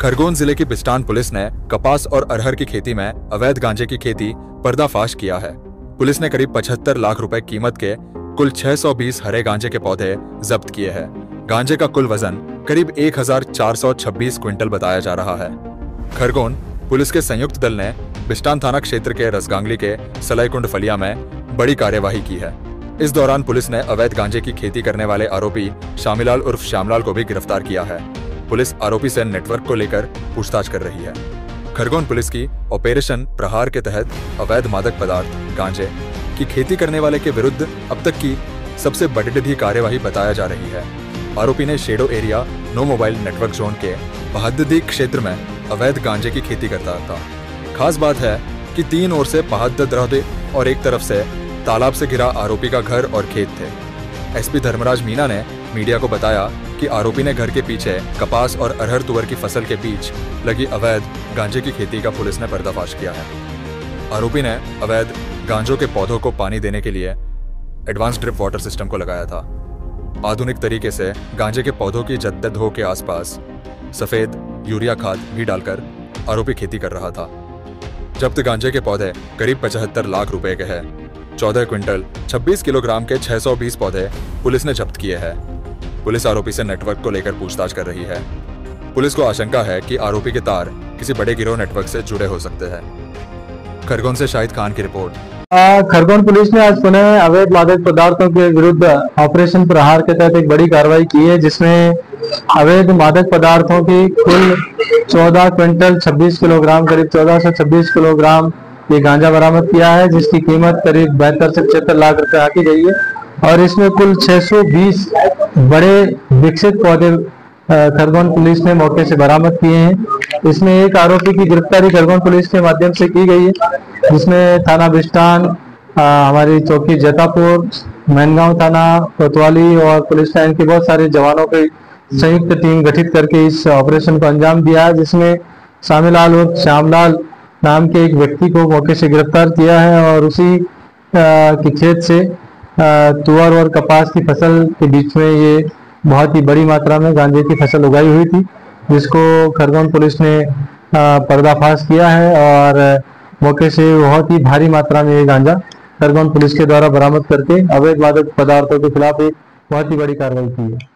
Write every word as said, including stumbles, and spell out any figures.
खरगोन जिले की बिस्टान पुलिस ने कपास और अरहर की खेती में अवैध गांजे की खेती पर्दाफाश किया है। पुलिस ने करीब पचहत्तर लाख रुपए कीमत के कुल छह सौ बीस हरे गांजे के पौधे जब्त किए हैं। गांजे का कुल वजन करीब एक हजार चार सौ छब्बीस क्विंटल बताया जा रहा है। खरगोन पुलिस के संयुक्त दल ने बिस्टान थाना क्षेत्र के रसगांगली के सलाईकुंड फलिया में बड़ी कार्यवाही की है। इस दौरान पुलिस ने अवैध गांजे की खेती करने वाले आरोपी शामिलाल उर्फ श्यामलाल को भी गिरफ्तार किया है। पुलिस आरोपी से नेटवर्क को लेकर पूछताछ कर रही है। खरगोन पुलिस की ऑपरेशन प्रहार के तहत अवैध मादक पदार्थ गांजे की खेती करने वाले के विरुद्ध अब तक की सबसे बड़ी कार्यवाही बताया जा रही है। आरोपी ने shadow area no mobile network zone के पहाड़ी क्षेत्र में अवैध गांजे की खेती करता था। खास बात है कि तीन ओर से पहाड़ी और एक तरफ से तालाब से घिरा आरोपी का घर और खेत थे। एसपी धर्मराज मीना ने मीडिया को बताया कि आरोपी ने घर के पीछे कपास और अरहर तुअर की फसल के बीच लगी अवैध गांजे की खेती का पुलिस ने पर्दाफाश किया है। आरोपी ने अवैध गांजों के पौधों को पानी देने के लिए एडवांस ड्रिप वाटर सिस्टम को लगाया था। आधुनिक तरीके से गांजे के पौधों की जद्दों के आसपास सफेद यूरिया खाद भी डालकर आरोपी खेती कर रहा था। जब्त गांजे के पौधे करीब पचहत्तर लाख रुपए के हैं। चौदह क्विंटल छब्बीस किलोग्राम के छह सौ बीस पौधे पुलिस ने जब्त किए हैं। पुलिस आरोपी से नेटवर्क को लेकर पूछताछ कर रही है। पुलिस को आशंका है कि आरोपी के तार किसी बड़े गिरोह नेटवर्क से जुड़े हो सकते हैं। खरगोन से शाहिद खान की रिपोर्ट। खरगोन पुलिस ने आज पुनः अवैध मादक पदार्थों के विरुद्ध ऑपरेशन प्रहार के तहत एक बड़ी कार्रवाई की है, जिसमें अवैध मादक पदार्थों की कुल चौदह क्विंटल छब्बीस किलोग्राम करीब चौदह सौ छब्बीस किलोग्राम ये गांजा बरामद किया है, जिसकी कीमत करीब बहत्तर से पचहत्तर लाख रुपए आकी गई है। और इसमें कुल छह सौ बीस बड़े विकसित पौधे खरगोन पुलिस ने मौके से बरामद किए हैं। इसमें एक आरोपी की गिरफ्तारी खरगोन पुलिस के माध्यम से की गई है, जिसमें थाना बिस्टान, हमारी चौकी जतापुर, मैनगांव थाना कोतवाली और पुलिस लाइन के बहुत सारे जवानों की संयुक्त टीम गठित करके इस ऑपरेशन को अंजाम दिया है, जिसमें शामिलाल और श्यामलाल नाम के एक व्यक्ति को मौके से गिरफ्तार किया है और उसी के खेत से तुअर और कपास की फसल के बीच में ये बहुत ही बड़ी मात्रा में गांजे की फसल उगाई हुई थी, जिसको खरगोन पुलिस ने पर्दाफाश किया है और मौके से बहुत ही भारी मात्रा में ये गांजा खरगोन पुलिस के द्वारा बरामद करके अवैध मादक पदार्थों के खिलाफ एक बहुत ही बड़ी कार्रवाई की है।